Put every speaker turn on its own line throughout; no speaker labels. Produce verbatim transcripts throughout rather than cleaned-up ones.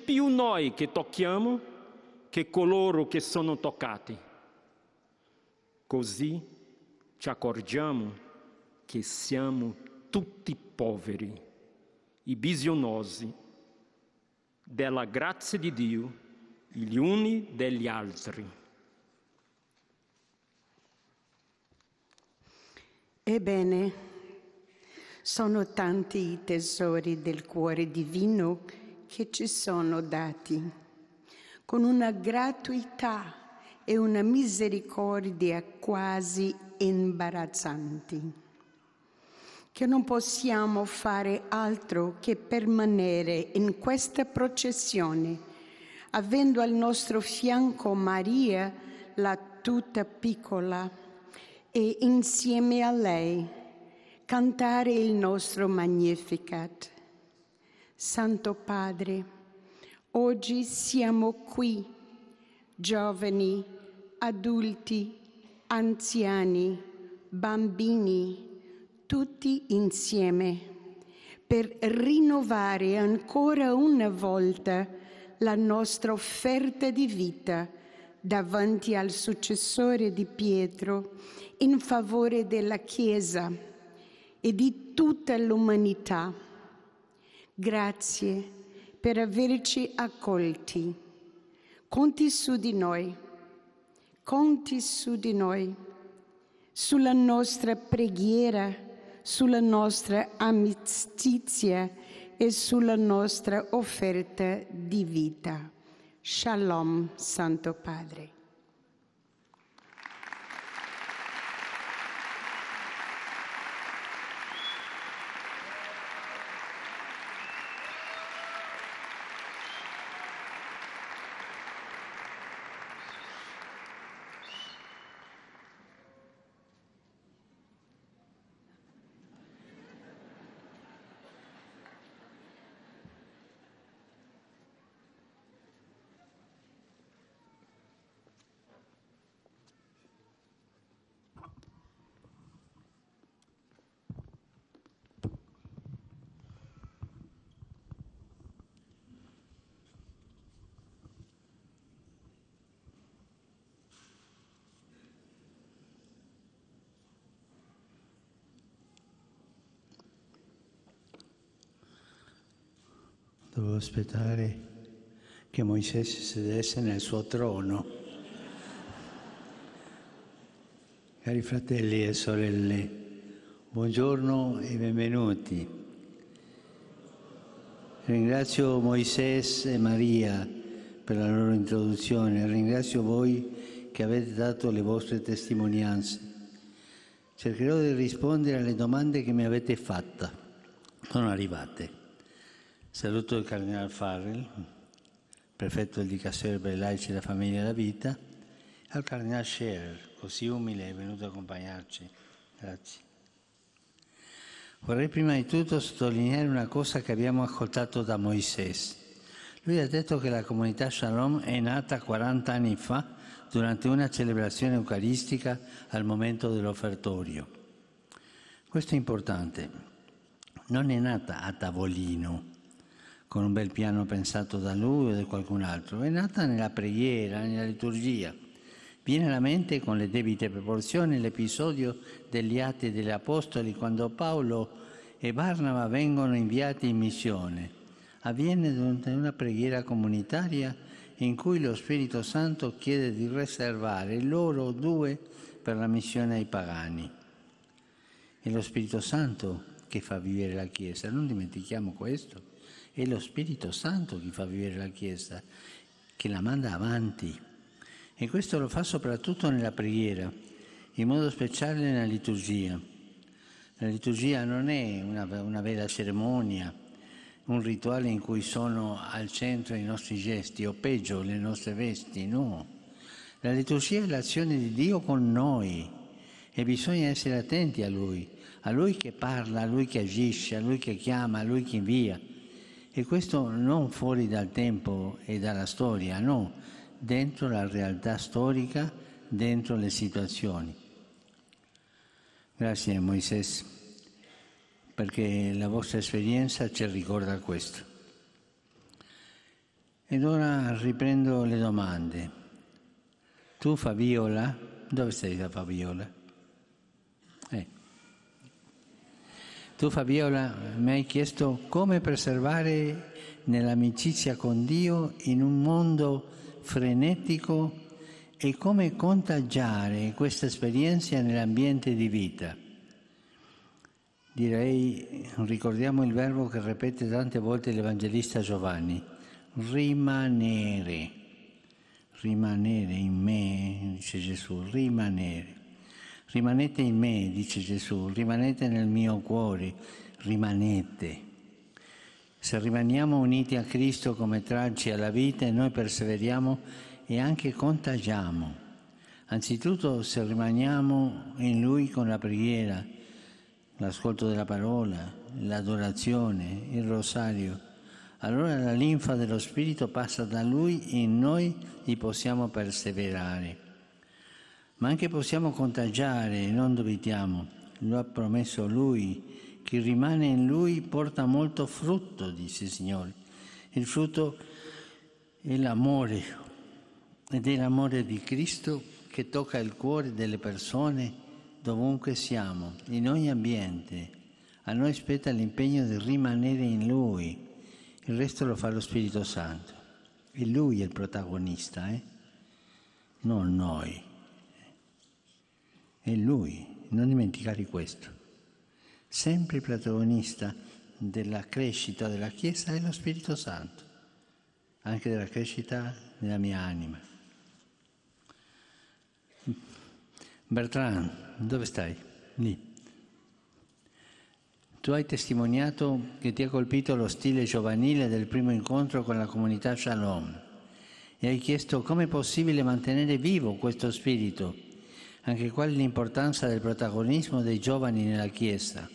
più noi che tocchiamo che coloro che sono toccati. Così ci accorgiamo che siamo tutti poveri e bisognosi della grazia di Dio gli uni degli altri.
Ebbene, sono tanti i tesori del cuore divino che ci sono dati, con una gratuità e una misericordia quasi imbarazzanti, che non possiamo fare altro che permanere in questa processione, avendo al nostro fianco Maria, la tutta piccola, e insieme a lei cantare il nostro Magnificat. Santo Padre, oggi siamo qui, giovani, adulti, anziani, bambini, tutti insieme, per rinnovare ancora una volta la nostra offerta di vita davanti al successore di Pietro in favore della Chiesa e di tutta l'umanità. Grazie per averci accolti. Conti su di noi, conti su di noi, sulla nostra preghiera, sulla nostra amicizia e sulla nostra offerta di vita. Shalom, Santo Padre.
Dovevo aspettare che Mosè si sedesse nel suo trono. Cari fratelli e sorelle, buongiorno e benvenuti. Ringrazio Mosè e Maria per la loro introduzione, ringrazio voi che avete dato le vostre testimonianze. Cercherò di rispondere alle domande che mi avete fatto. Sono arrivate. Saluto il Cardinale Farrell, prefetto del Dicastero per i laici e la famiglia e la vita, e al Cardinale Scherer, così umile è venuto a accompagnarci. Grazie. Vorrei prima di tutto sottolineare una cosa che abbiamo ascoltato da Mosè. Lui ha detto che la comunità Shalom è nata quaranta anni fa durante una celebrazione eucaristica al momento dell'offertorio. Questo è importante. Non è nata a tavolino, con un bel piano pensato da lui o da qualcun altro, è nata nella preghiera, nella liturgia. Viene alla mente con le debite proporzioni l'episodio degli Atti degli Apostoli quando Paolo e Barnaba vengono inviati in missione. Avviene durante una preghiera comunitaria in cui lo Spirito Santo chiede di riservare loro due per la missione ai pagani. È lo Spirito Santo che fa vivere la Chiesa, non dimentichiamo questo. È lo Spirito Santo che fa vivere la Chiesa, che la manda avanti. E questo lo fa soprattutto nella preghiera, in modo speciale nella liturgia. La liturgia non è una, una vera cerimonia, un rituale in cui sono al centro i nostri gesti, o peggio, le nostre vesti, no. La liturgia è l'azione di Dio con noi e bisogna essere attenti a Lui, a Lui che parla, a Lui che agisce, a Lui che chiama, a Lui che invia. E questo non fuori dal tempo e dalla storia, no, dentro la realtà storica, dentro le situazioni. Grazie Mosè, perché la vostra esperienza ci ricorda questo. Ed ora riprendo le domande. Tu, Fabiola, dove sei la Fabiola? Eh. Tu, Fabiola, mi hai chiesto come preservare nell'amicizia con Dio in un mondo frenetico e come contagiare questa esperienza nell'ambiente di vita. Direi, ricordiamo il verbo che ripete tante volte l'Evangelista Giovanni, rimanere. Rimanere in me, dice Gesù, rimanere. Rimanete in me, dice Gesù, rimanete nel mio cuore, rimanete. Se rimaniamo uniti a Cristo come tracce alla vita, noi perseveriamo e anche contagiamo. Anzitutto se rimaniamo in Lui con la preghiera, l'ascolto della parola, l'adorazione, il rosario, allora la linfa dello Spirito passa da Lui in noi e possiamo perseverare. Ma anche possiamo contagiare, non dubitiamo, lo ha promesso Lui. Chi rimane in Lui porta molto frutto, dice il Signore. Il frutto è l'amore, ed è l'amore di Cristo che tocca il cuore delle persone dovunque siamo, in ogni ambiente. A noi spetta l'impegno di rimanere in Lui. Il resto lo fa lo Spirito Santo. E Lui è il protagonista, eh? Non noi. È Lui, non dimenticare questo. Sempre il protagonista della crescita della Chiesa è lo Spirito Santo, anche della crescita della mia anima. Bertrand, dove stai? Lì. Tu hai testimoniato che ti ha colpito lo stile giovanile del primo incontro con la comunità Shalom e hai chiesto come è possibile mantenere vivo questo spirito, anche qual è l'importanza del protagonismo dei giovani nella Chiesa.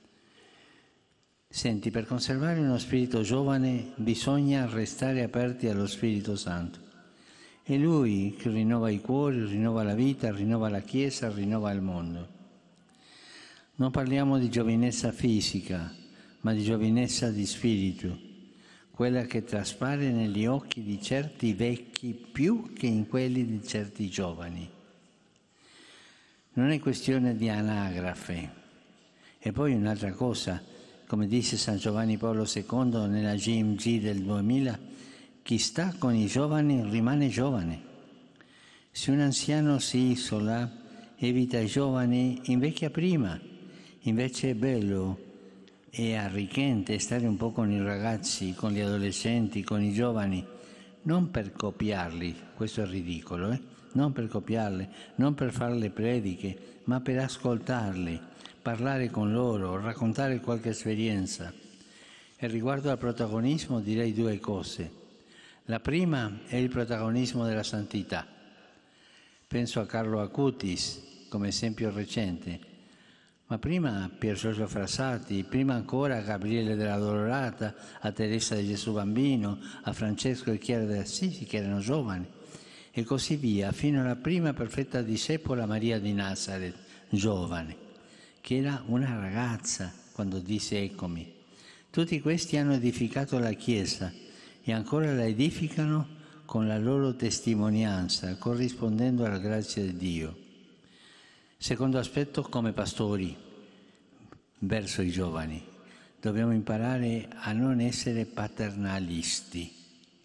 Senti, per conservare uno spirito giovane bisogna restare aperti allo Spirito Santo. È Lui che rinnova i cuori, rinnova la vita, rinnova la Chiesa, rinnova il mondo. Non parliamo di giovinezza fisica, ma di giovinezza di spirito, quella che traspare negli occhi di certi vecchi più che in quelli di certi giovani. Non è questione di anagrafe. E poi un'altra cosa, come disse San Giovanni Paolo secondo nella G M G del duemila, chi sta con i giovani rimane giovane. Se un anziano si isola, evita i giovani, invecchia prima. Invece è bello e arricchente stare un po' con i ragazzi, con gli adolescenti, con i giovani, non per copiarli, questo è ridicolo, eh? Non per copiarli, non per fare le prediche, ma per ascoltarli, parlare con loro, raccontare qualche esperienza. E riguardo al protagonismo direi due cose. La prima è il protagonismo della santità. Penso a Carlo Acutis come esempio recente, ma prima a Pier Giorgio Frassati, prima ancora a Gabriele della Dolorata, a Teresa di Gesù Bambino, a Francesco e Chiara d'Assisi, che erano giovani, e così via, fino alla prima perfetta discepola Maria di Nazareth, giovane, che era una ragazza quando disse eccomi. Tutti questi hanno edificato la Chiesa e ancora la edificano con la loro testimonianza, corrispondendo alla grazia di Dio. Secondo aspetto, come pastori verso i giovani, dobbiamo imparare a non essere paternalisti.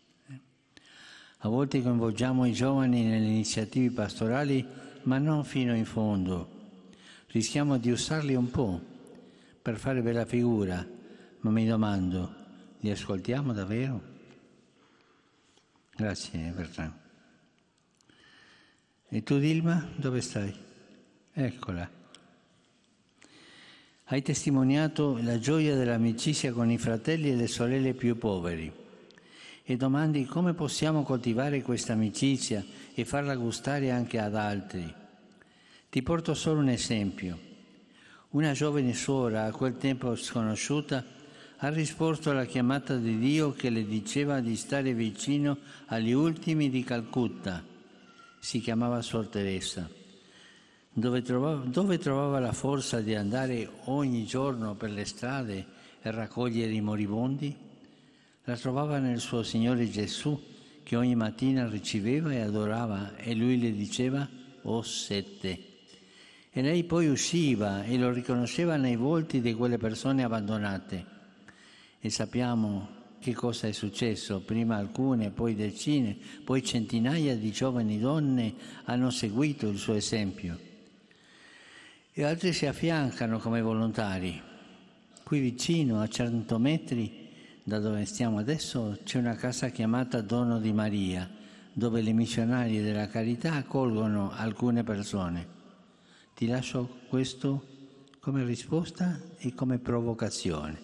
A volte coinvolgiamo i giovani nelle iniziative pastorali, ma non fino in fondo. Rischiamo di usarli un po' per fare bella figura, ma mi domando, li ascoltiamo davvero? Grazie Bertrand. E tu Dilma, dove stai? Eccola. Hai testimoniato la gioia dell'amicizia con i fratelli e le sorelle più poveri e domandi come possiamo coltivare questa amicizia e farla gustare anche ad altri. Ti porto solo un esempio. Una giovane suora, a quel tempo sconosciuta, ha risposto alla chiamata di Dio che le diceva di stare vicino agli ultimi di Calcutta. Si chiamava Suor Teresa. Dove trovava, dove trovava la forza di andare ogni giorno per le strade e raccogliere i moribondi? La trovava nel suo Signore Gesù, che ogni mattina riceveva e adorava, e lui le diceva: «Ho sete». E lei poi usciva e lo riconosceva nei volti di quelle persone abbandonate. E sappiamo che cosa è successo. Prima alcune, poi decine, poi centinaia di giovani donne hanno seguito il suo esempio. E altri si affiancano come volontari. Qui vicino, a cento metri da dove stiamo adesso, c'è una casa chiamata Dono di Maria, dove le missionarie della carità accolgono alcune persone. Ti lascio questo come risposta e come provocazione.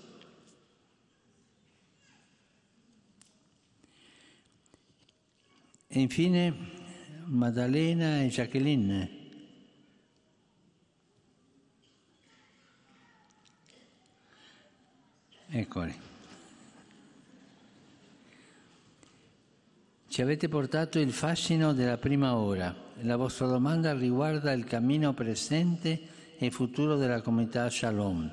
E infine Maddalena e Jacqueline. Eccoli. Ci avete portato il fascino della prima ora. La vostra domanda riguarda il cammino presente e futuro della comunità Shalom.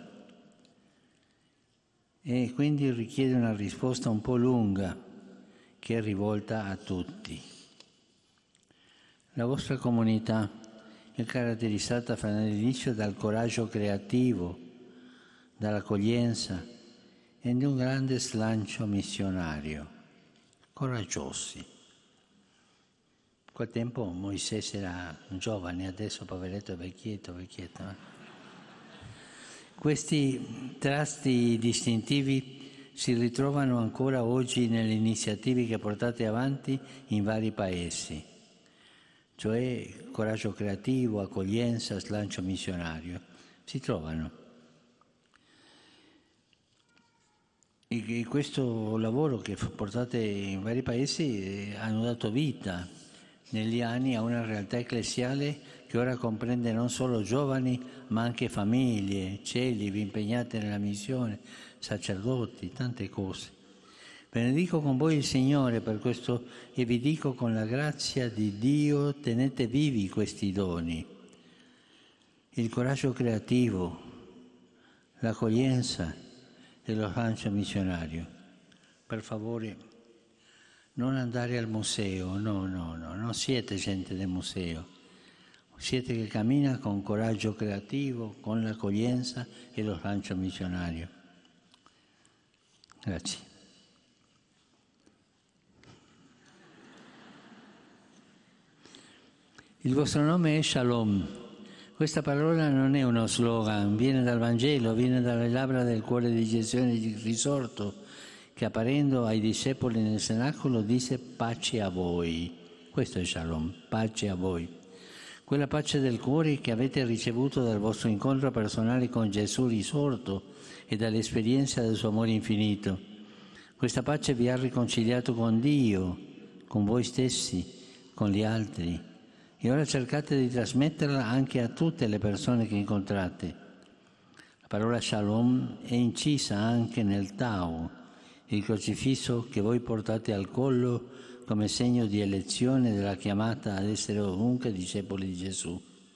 E quindi richiede una risposta un po' lunga, che è rivolta a tutti. La vostra comunità è caratterizzata dall'inizio dal coraggio creativo, dall'accoglienza e di un grande slancio missionario. Coraggiosi. A quel tempo Moisés era giovane, adesso poveretto è vecchietto, vecchietto. Eh? Questi tratti distintivi si ritrovano ancora oggi nelle iniziative che portate avanti in vari paesi, cioè coraggio creativo, accoglienza, slancio missionario. Si trovano. E questo lavoro che portate in vari paesi hanno dato vita negli anni a una realtà ecclesiale che ora comprende non solo giovani, ma anche famiglie, celibi impegnate nella missione, sacerdoti, tante cose. Benedico con voi il Signore per questo e vi dico con la grazia di Dio: tenete vivi questi doni. Il coraggio creativo, l'accoglienza e lo slancio missionario. Per favore, non andare al museo, no, no, no, non siete gente del museo, siete che cammina con coraggio creativo, con l'accoglienza e lo slancio missionario. Grazie. Il vostro nome è Shalom. Questa parola non è uno slogan, viene dal Vangelo, viene dalle labbra del cuore di Gesù risorto, che apparendo ai discepoli nel cenacolo disse: pace a voi. Questo è Shalom, pace a voi. Quella pace del cuore che avete ricevuto dal vostro incontro personale con Gesù risorto e dall'esperienza del suo amore infinito. Questa pace vi ha riconciliato con Dio, con voi stessi, con gli altri. E ora cercate di trasmetterla anche a tutte le persone che incontrate. La parola Shalom è incisa anche nel Tau, il crocifisso che voi portate al collo come segno di elezione della chiamata ad essere ovunque discepoli di Gesù.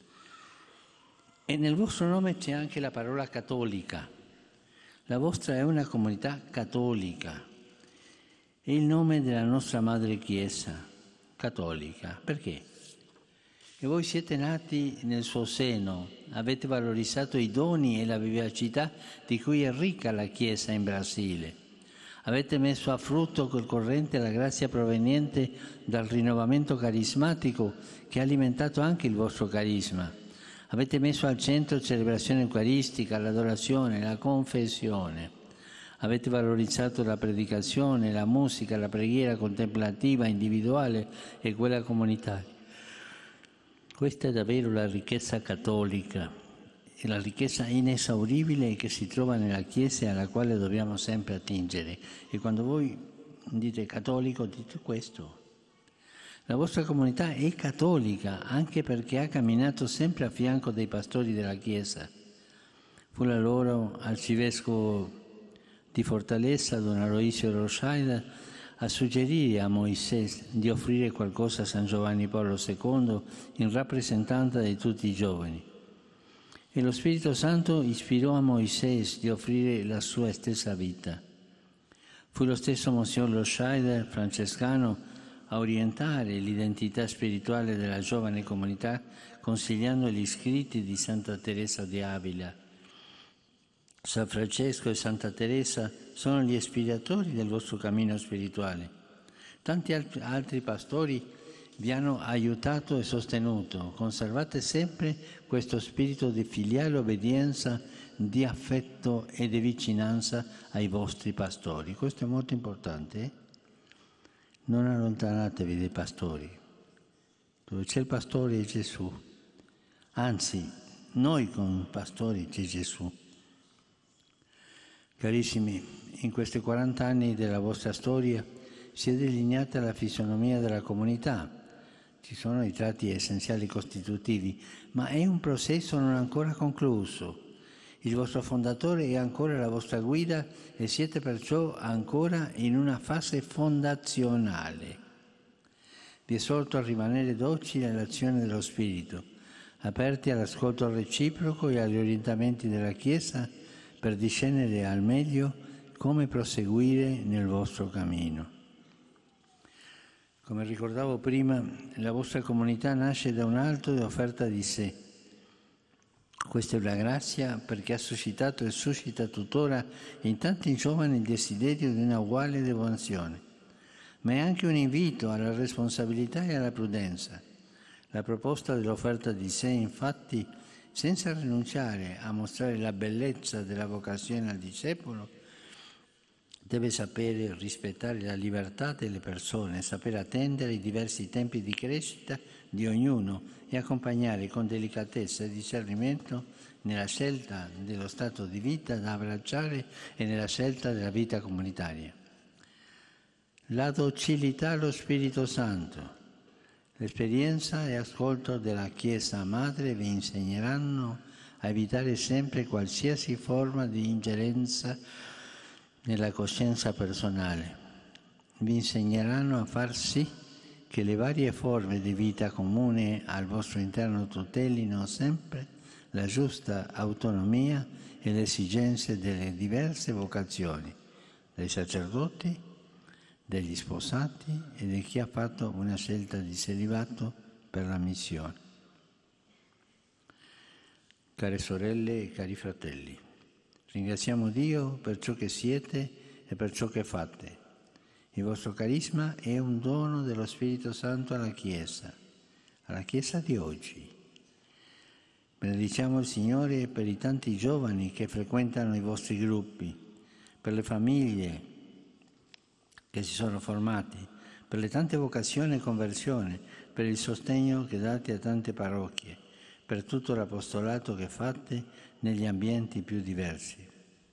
E nel vostro nome c'è anche la parola cattolica. La vostra è una comunità cattolica. È il nome della nostra madre Chiesa, cattolica. Perché? E voi siete nati nel suo seno, avete valorizzato i doni e la vivacità di cui è ricca la Chiesa in Brasile. Avete messo a frutto col corrente la grazia proveniente dal rinnovamento carismatico che ha alimentato anche il vostro carisma. Avete messo al centro la celebrazione eucaristica, l'adorazione, la confessione. Avete valorizzato la predicazione, la musica, la preghiera contemplativa, individuale e quella comunitaria. Questa è davvero la ricchezza cattolica, è la ricchezza inesauribile che si trova nella Chiesa e alla quale dobbiamo sempre attingere. E quando voi dite cattolico, dite questo. La vostra comunità è cattolica anche perché ha camminato sempre a fianco dei pastori della Chiesa. Fu la loro arcivescovo di Fortaleza, Don Aloisio Rochaida, a suggerire a Moisés di offrire qualcosa a San Giovanni Paolo secondo in rappresentanza di tutti i giovani. E lo Spirito Santo ispirò a Moisés di offrire la sua stessa vita. Fu lo stesso Monsignor Losscheider, francescano, a orientare l'identità spirituale della giovane comunità consigliando gli scritti di Santa Teresa di Avila. San Francesco e Santa Teresa sono gli ispiratori del vostro cammino spirituale. Tanti altri pastori vi hanno aiutato e sostenuto. Conservate sempre questo spirito di filiale obbedienza, di affetto e di vicinanza ai vostri pastori. Questo è molto importante. Eh? Non allontanatevi dai pastori. Dove c'è il pastore è Gesù. Anzi, noi con i pastori c'è Gesù. Carissimi, in questi quaranta anni della vostra storia si è delineata la fisionomia della comunità. Ci sono i tratti essenziali costitutivi, ma è un processo non ancora concluso. Il vostro fondatore è ancora la vostra guida e siete perciò ancora in una fase fondazionale. Vi esorto a rimanere docili all'azione dello Spirito, aperti all'ascolto reciproco e agli orientamenti della Chiesa per discernere al meglio come proseguire nel vostro cammino. Come ricordavo prima, la vostra comunità nasce da un alto e offerta di sé. Questa è una grazia perché ha suscitato e suscita tuttora in tanti giovani il desiderio di una uguale devozione, ma è anche un invito alla responsabilità e alla prudenza. La proposta dell'offerta di sé, infatti, senza rinunciare a mostrare la bellezza della vocazione al discepolo, deve sapere rispettare la libertà delle persone, sapere attendere i diversi tempi di crescita di ognuno e accompagnare con delicatezza e discernimento nella scelta dello stato di vita da abbracciare e nella scelta della vita comunitaria. La docilità allo Spirito Santo, l'esperienza e ascolto della Chiesa Madre vi insegneranno a evitare sempre qualsiasi forma di ingerenza nella coscienza personale. Vi insegneranno a far sì che le varie forme di vita comune al vostro interno tutelino sempre la giusta autonomia e le esigenze delle diverse vocazioni, dei sacerdoti, degli sposati e di chi ha fatto una scelta di celibato per la missione. Care sorelle e cari fratelli, ringraziamo Dio per ciò che siete e per ciò che fate. Il vostro carisma è un dono dello Spirito Santo alla Chiesa, alla Chiesa di oggi. Benediciamo il Signore per i tanti giovani che frequentano i vostri gruppi, per le famiglie che si sono formati, per le tante vocazioni e conversioni, per il sostegno che date a tante parrocchie, per tutto l'apostolato che fate negli ambienti più diversi.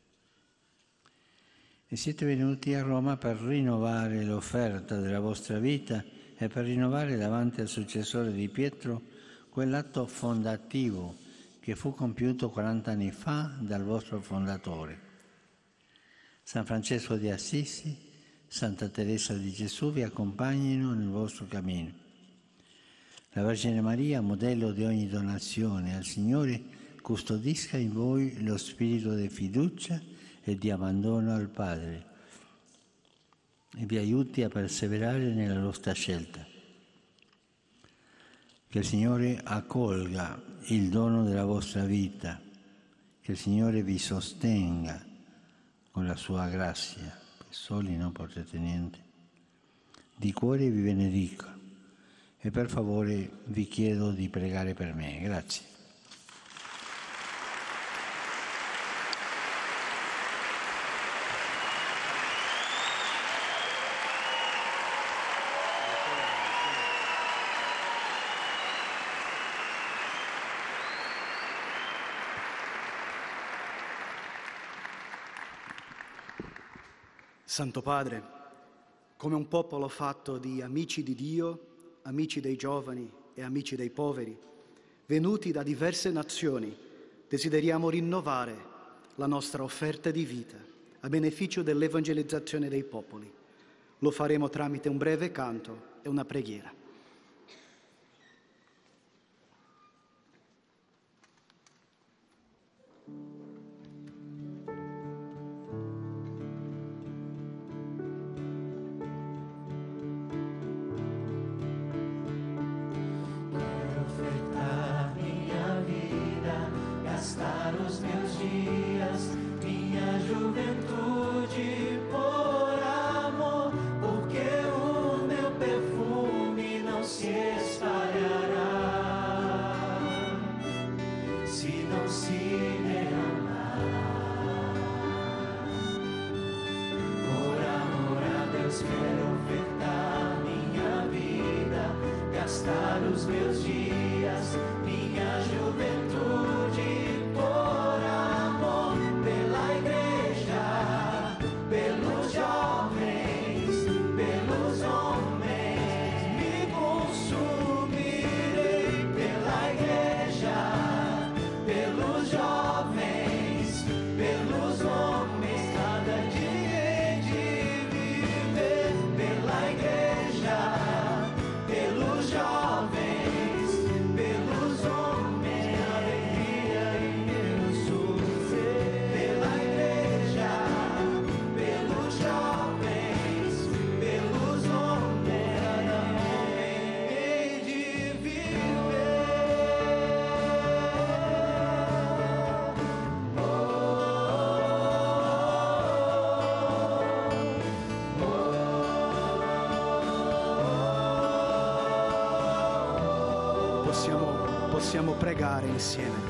E siete venuti a Roma per rinnovare l'offerta della vostra vita e per rinnovare davanti al successore di Pietro quell'atto fondativo che fu compiuto quaranta anni fa dal vostro fondatore. San Francesco di Assisi, Santa Teresa di Gesù vi accompagnino nel vostro cammino. La Vergine Maria, modello di ogni donazione al Signore, custodisca in voi lo spirito di fiducia e di abbandono al Padre e vi aiuti a perseverare nella vostra scelta. Che il Signore accolga il dono della vostra vita, che il Signore vi sostenga con la sua grazia, soli non potete niente. Di cuore vi benedico e per favore vi chiedo di pregare per me. Grazie.
Santo Padre, come un popolo fatto di amici di Dio, amici dei giovani e amici dei poveri, venuti da diverse nazioni, desideriamo rinnovare la nostra offerta di vita a beneficio dell'evangelizzazione dei popoli. Lo faremo tramite un breve canto e una preghiera.
os meus dias, minha juventude, por amor pela igreja, pelos jovens, pelos homens, me consumirei pela igreja, pelos jovens, pelos homens, cada dia hei de viver pela igreja, pelos jovens, pelos homens, alegria e Jesus, pela igreja, pelos jovens, pelos homens, cada homem hei de
Possiamo, possiamo pregare insieme.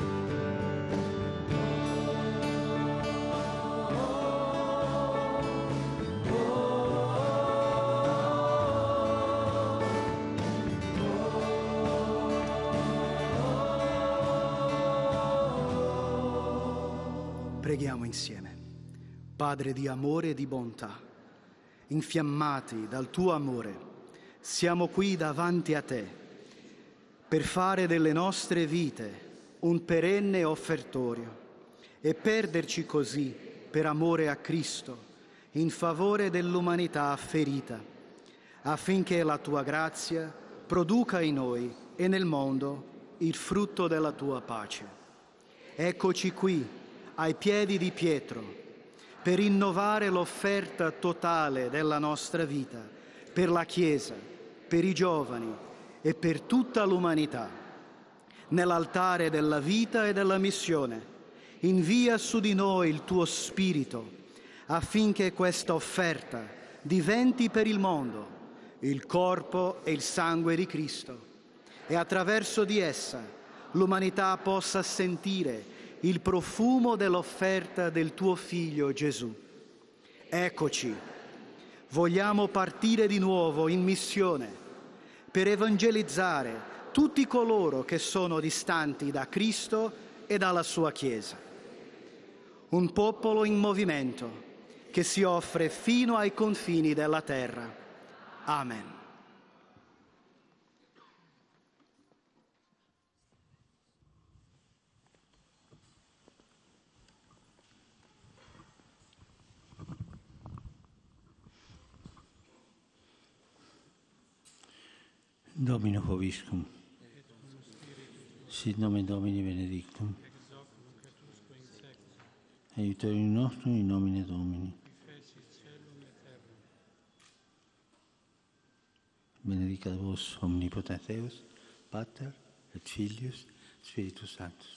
Preghiamo insieme. Padre di amore e di bontà, infiammati dal tuo amore, siamo qui davanti a te per fare delle nostre vite un perenne offertorio e perderci così per amore a Cristo, in favore dell'umanità ferita, affinché la tua grazia produca in noi e nel mondo il frutto della tua pace. Eccoci qui, ai piedi di Pietro, per innovare l'offerta totale della nostra vita, per la Chiesa, per i giovani e per tutta l'umanità. Nell'altare della vita e della missione, invia su di noi il tuo Spirito, affinché questa offerta diventi per il mondo il corpo e il sangue di Cristo, e attraverso di essa l'umanità possa sentire il profumo dell'offerta del tuo Figlio Gesù. Eccoci, vogliamo partire di nuovo in missione per evangelizzare tutti coloro che sono distanti da Cristo e dalla sua Chiesa. Un popolo in movimento che si offre fino ai confini della terra. Amen.
Domino Hoviscum, sit nomen Domini benedictum, aiutorium nostrum in nomine Domini. Benedicat vos omnipotens Deus, Pater et Filius, Spiritus Sanctus.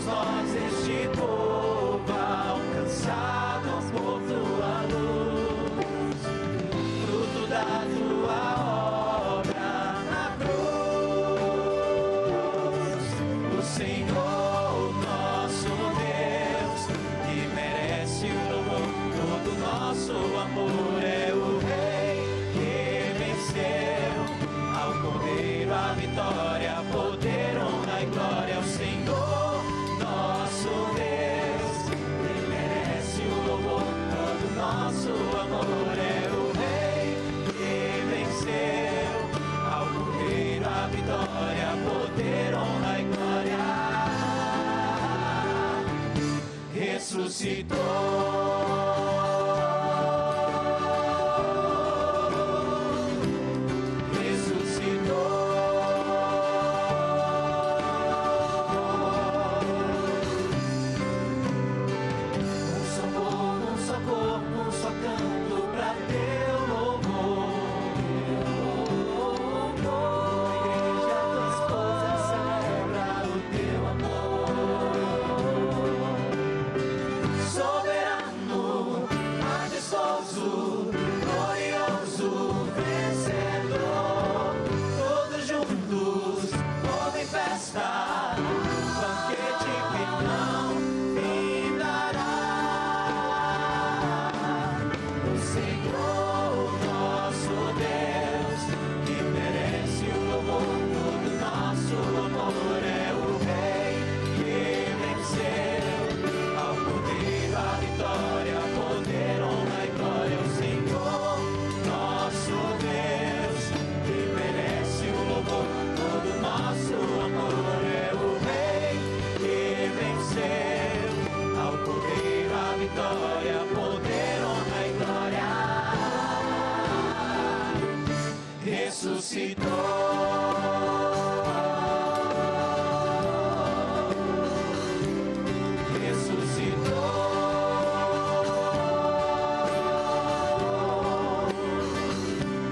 somos nós, este povo alcançado por tua luz, fruto da tua obra na cruz. O Senhor, nosso Deus, que merece o louvor, todo nosso amor, é o Rei que venceu. Ao Cordeiro a vitória, poder, honra e glória. O Senhor, nosso Deus, que merece o louvor, todo nosso amor, é o Rei que venceu. Ao Cordeiro a vitória, poder, honra e glória. Ressuscitou.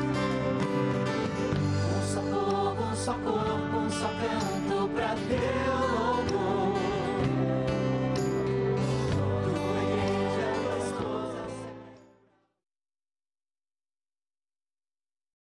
Deus.